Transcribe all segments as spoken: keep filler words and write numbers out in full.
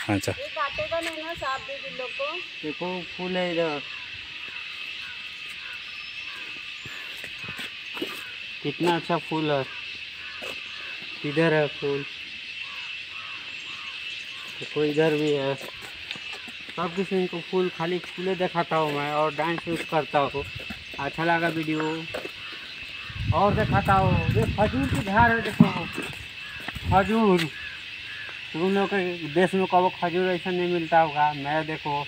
अच्छा, ये काटेगा नहीं ना, साफ दे बिल्लो को। देखो फूल है इधर, कितना अच्छा फूल है। इधर है फूल, देखो इधर भी है। सब किसी को फूल, खाली फूले दिखाता हूँ मैं और डांस यूज करता हूँ। अच्छा लगा वीडियो और दिखाता हूँ। ये खजूर की झाड़ है, देखो खजूर। तुम लोग के देश में कबो खजूर ऐसा नहीं मिलता होगा। मैं देखो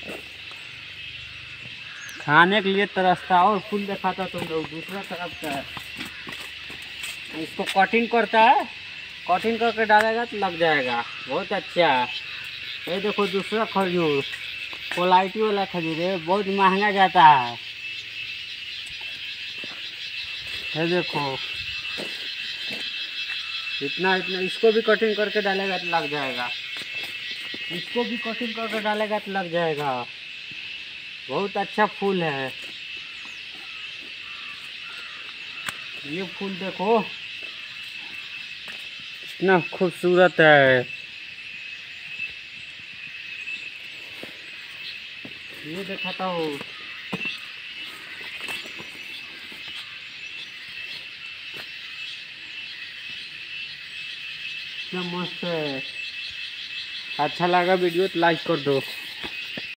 खाने के लिए तरसता। और फूल दिखाता तुम लोग दूसरा तरफ का है। इसको कटिंग करता है, कटिंग करके डालेगा तो लग जाएगा, बहुत अच्छा। ये देखो दूसरा खजूर, क्वालिटी वाला खजूर है, बहुत महंगा जाता है। ये देखो इतना इतना, इसको भी कटिंग करके डालेगा तो लग जाएगा। इसको भी कटिंग करके डालेगा तो लग जाएगा। बहुत अच्छा फूल है ये फूल, देखो इतना खूबसूरत है। ये दिखाता हूँ, इतना मस्त है। अच्छा लगा वीडियो तो लाइक कर दो।